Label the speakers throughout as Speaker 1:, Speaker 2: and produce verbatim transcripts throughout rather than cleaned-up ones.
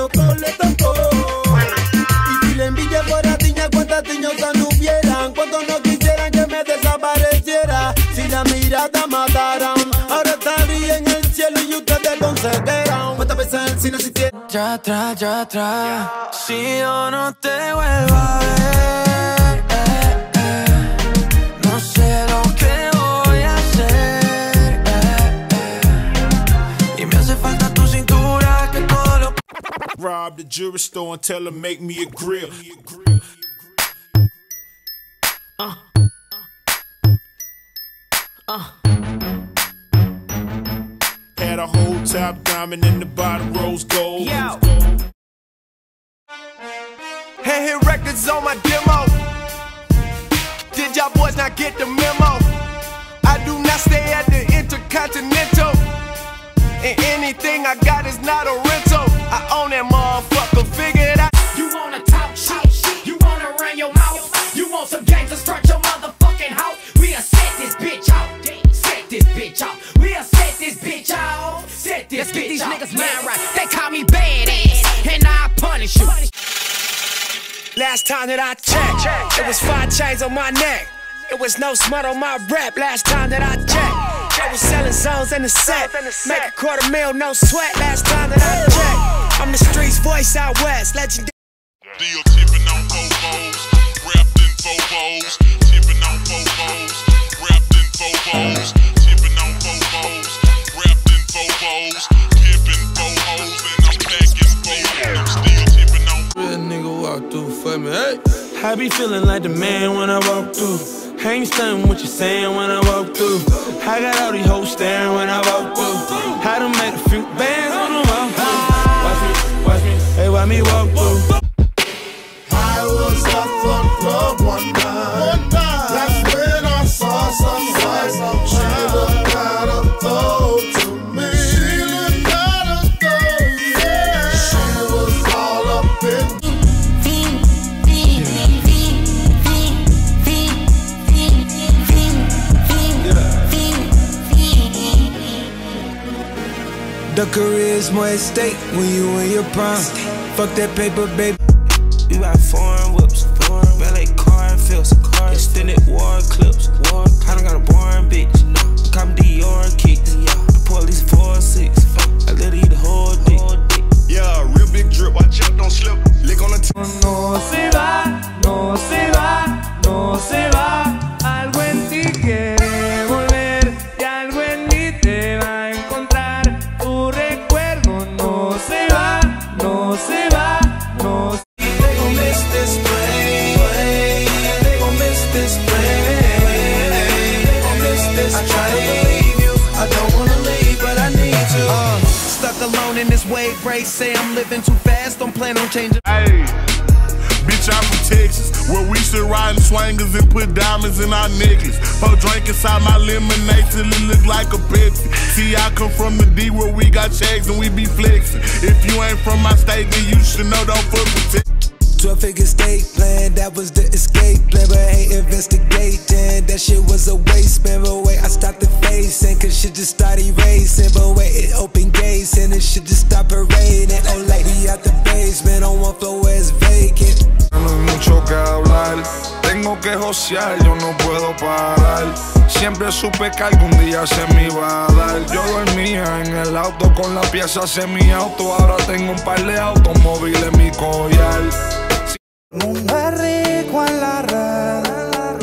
Speaker 1: tocó, le tocó. Y si la envidia fuera tiña, cuántas tiñosas no hubieran, cuántos no quisieran que me desapareciera. Si la mirada mataran, ahora estaría en el cielo y ustedes concederán. ¿Cuántas veces el cine existiera?
Speaker 2: Ya atrás, ya atrás, si yo no te vuelvo a ver, eh, eh, no sé lo que voy a hacer, eh, eh, y me hace falta tu cintura, que todo lo...
Speaker 3: Rob the jewelry store and tell them make me a grill. Uh. Uh. Had a whole top diamond in the bottom rose gold.
Speaker 4: Yo. Hey, hit records on my demo. Did y'all boys not get the memo? I do not stay at the Intercontinental, and anything I got is not a rental. I own that motherfucker, figure it out.
Speaker 5: You wanna talk shit, you wanna run your mouth, you want some games to start your motherfucking house. We'll set this bitch out, set this bitch out. We'll set this bitch out, set this
Speaker 6: Let's
Speaker 5: bitch
Speaker 6: get these
Speaker 5: out.
Speaker 6: niggas mind right. They call me badass, and I punish you.
Speaker 4: Last time that I checked, it was five chains on my neck. It was no smut on my rap. Last time that I checked, I was selling zones in the set. Make a quarter mil, no sweat. Last time that I checked, I'm the streets voice out west. Legendary.
Speaker 3: Deal tipping on Fofos, wrapped in Fofos, tipping on Fofos, wrapped in Fofos, tipping on Fofos, wrapped in Fofos, tipping Fofos, and I'm packing Fofos. I'm still tipping on.
Speaker 2: Real nigga walk through for me, hey. I be feeling like the man when I walk through. I ain't stunning what you saying when I walk through. I got all these hoes staring when I walk through. I done made a few bands on the walk through. Watch me, watch me, hey, watch me walk through.
Speaker 1: I was up for club one night. That's when I saw some sights. She looked kind of throw to me. She looked kind of throw, yeah. She was all up in.
Speaker 2: The career's more at stake when you in your prime. Fuck that paper, baby. You got foreign whips, foreign valet car and fills, extended war clips. War, I done got a boring bitch. Come Dior kicks. The police four six. I let her eat the whole dick.
Speaker 4: Yeah, real big drip. Watch out, don't slip. Lick on the t.
Speaker 7: No se va, no se va, no se va. Algo en ti quiere volver y algo en mí te va a encontrar. Tu recuerdo no se va, no se va, no se va.
Speaker 2: They gon' miss this play. They gon' miss this play. They gon' miss this play. I try to believe you. I don't wanna leave, but I need to.
Speaker 4: Uh, stuck alone in this wave race. Say I'm living too fast. Don't plan on changing.
Speaker 3: Hey, bitch, I'm from Texas, where we should ride in swangers and put diamonds in our necklace. Pour drink inside my lemonade till it look like a Pepsi. See, I come from the D where we got checks and we be flexing. If you ain't from my state, then you should know, don't fuck with it.
Speaker 2: twelve figure state plan, that was the escape plan. But I ain't investigating, that shit was a waste, man. But wait, I stopped the facing, cause shit just started racing. But wait, it opened gates and it shit just stopped raining. Oh, like we out the basement, on one floor where it's vacant.
Speaker 8: No hay mucho que hablar, tengo que josear, yo no puedo parar. Siempre supe que algún día se me iba a dar. Yo dormía en el auto con la pieza semi-auto. Ahora tengo un par de automóviles en mi collar.
Speaker 7: Mundo es rico en la red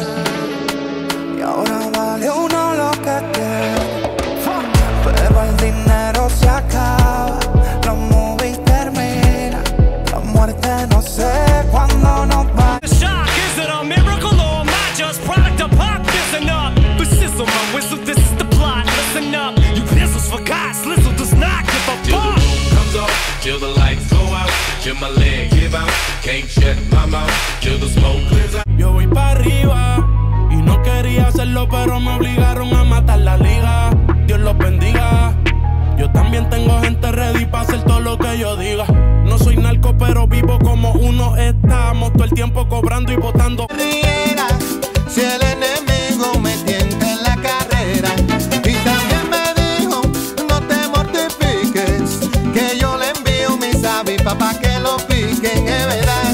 Speaker 7: y ahora vale uno lo que quiere. Pero el dinero se acaba, la movie termina, la muerte no sé cuándo nos va.
Speaker 5: The shock, is it a miracle or am I just product of pop? Listen up, but sizzle my whistle, this is the plot. Listen up, you pistols for God, Slizzle does not give a fuck.
Speaker 9: Till the room comes off, till the lights go out, till my leg give out, can't shut my mouth, till the smoke clears out.
Speaker 2: Yo voy pa' arriba y no quería hacerlo, pero me obligaron a matar la liga. Dios los bendiga. Yo también tengo gente ready para hacer todo lo que yo diga. No soy narco, pero vivo como uno. Estamos todo el tiempo cobrando y votando.
Speaker 1: Si el enemigo me tienta en la carrera y también me dijo no te mortifiques, que yo le envío mis la avispa pa' que lo piquen, es verdad.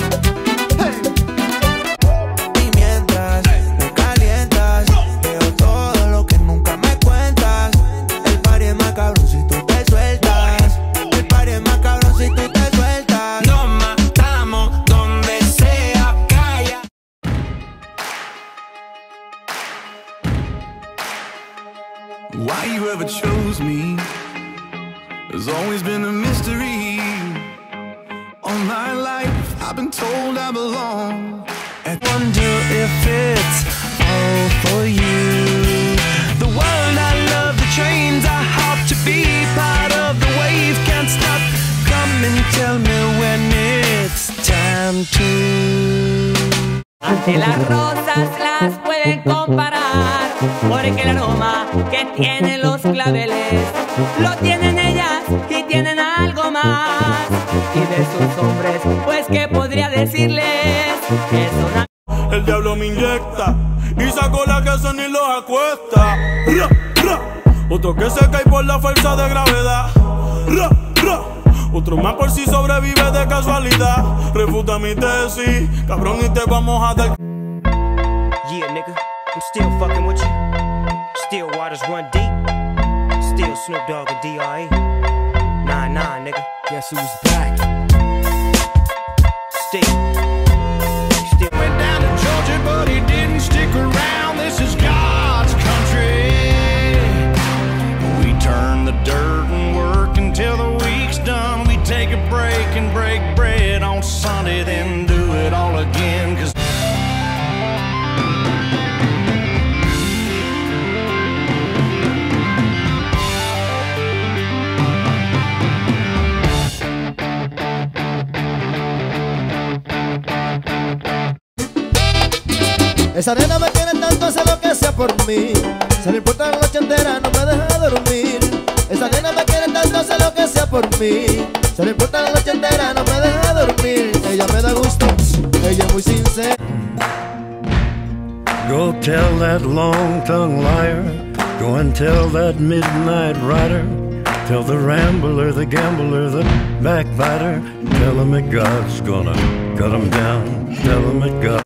Speaker 7: Y mientras me calientas, veo todo lo que nunca me cuentas. El party es más cabrón si tú te sueltas. El party es más cabrón si tú te sueltas. Nos matamos donde sea, calla.
Speaker 2: Why you ever chose me has always been a mystery. All my life I've been told I belong. I wonder if it's all for you. The world I love, the trains I hop to be part of the wave can't stop. Come and tell me when it's time to.
Speaker 5: Ante las rosas las pueden comparar, porque el aroma que tienen los claveles lo tienen ellas y tienen algo más. Y de sus hombres, pues que podría decirles que son.
Speaker 10: El diablo me inyecta y saco la que son y los acuesta. Ra, ra. Otro que se cae por la fuerza de gravedad. Ra, ra. Otro más por si sobrevive de casualidad. Refuta mi tesis, cabrón, y te vamos a dar.
Speaker 4: Yeah, nigga, I'm still fucking with you. Still waters run deep. Still Snoop Dogg and D R E. Nah, nah, nigga. Guess who's back? Still. Still
Speaker 11: went down to Georgia, but he didn't stick around. This is God's country. We turn the dirt and work until the week's done. We take a break and break bread on Sunday, then do it all again. Cause
Speaker 1: esa nena me tiene tanto, hace lo que sea por mí. Se le importa la noche entera, no me deja dormir. Esa nena me quiere tanto, hace lo que sea por mí. Se le importa la noche entera, no me deja dormir. Ella me da gusto, ella es muy sincera.
Speaker 12: Go tell that long-tongued liar. Go and tell that midnight rider. Tell the rambler, the gambler, the backbiter. Tell him that God's gonna cut him down. Tell him that God